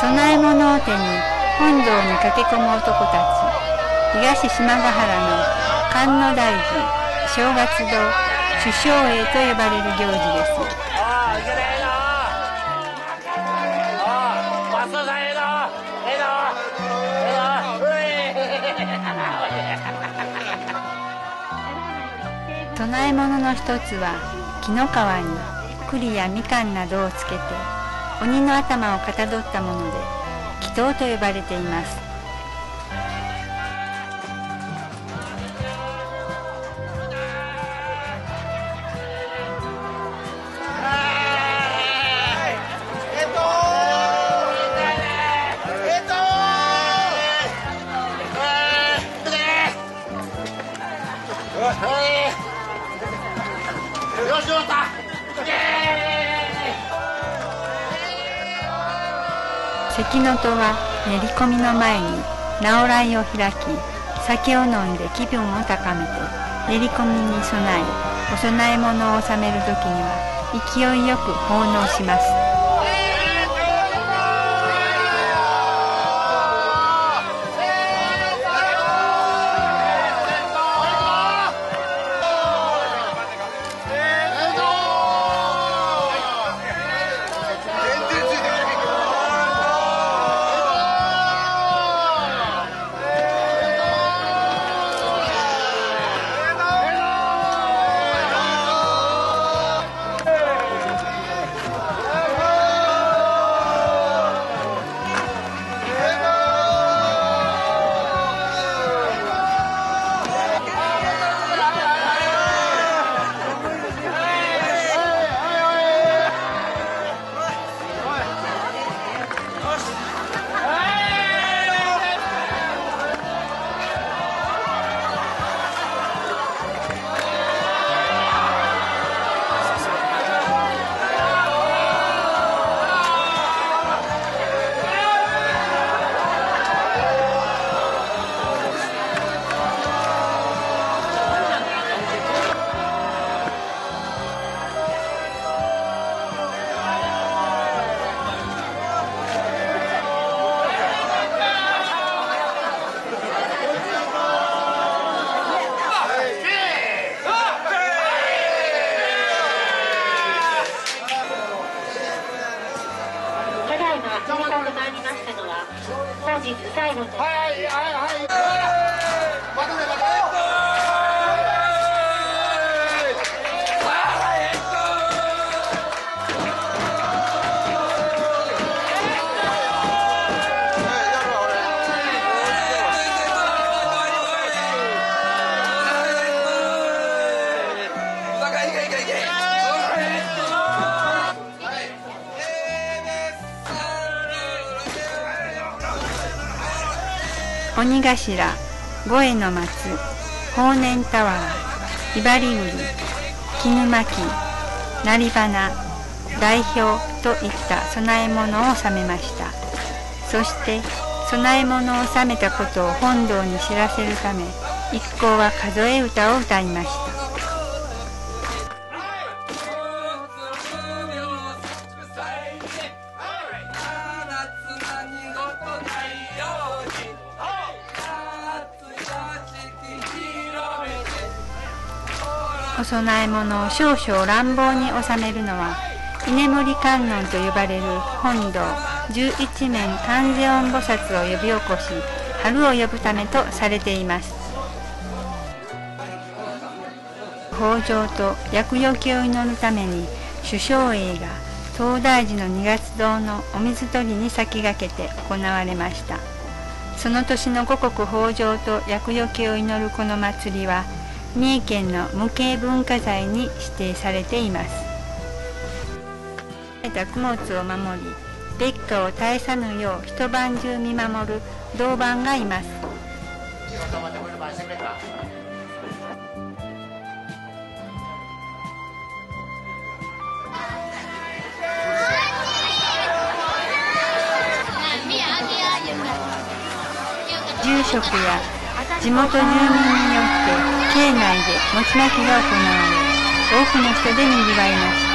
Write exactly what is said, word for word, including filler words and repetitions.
供え物を手に本堂に駆け込む男たち。東島ヶ原の観音大寺正月堂主将営と呼ばれる行事です。供え物の一つは紀の川に栗やみかんなどをつけて鬼の頭をかたどったもので祈祷と呼ばれています。関の戸は練り込みの前に直来を開き、酒を飲んで気分を高めて練り込みに備え、お供え物を納める時には勢いよく奉納します。本日最後です。はいはいはい。またねまたね。鬼頭、五重の松、法然俵、ひばり売り、絹巻き、なり花、代表といった供え物を納めました。そして供え物を納めたことを本堂に知らせるため、一行は数え歌を歌いました。お供え物を少々乱暴に収めるのは居眠り観音と呼ばれる本堂十一面観世音菩薩を呼び起こし春を呼ぶためとされています。豊穣と厄除けを祈るために主将営が東大寺の二月堂のお水取りに先駆けて行われました。その年の五穀豊穣と厄除けを祈るこの祭りは三重県の無形文化財に指定されています。供物を守り、烈火を絶やさぬよう一晩中見守る銅板がいます。住職や地元住民によって境内で餅まきが行われ、多くの人でにぎわいました。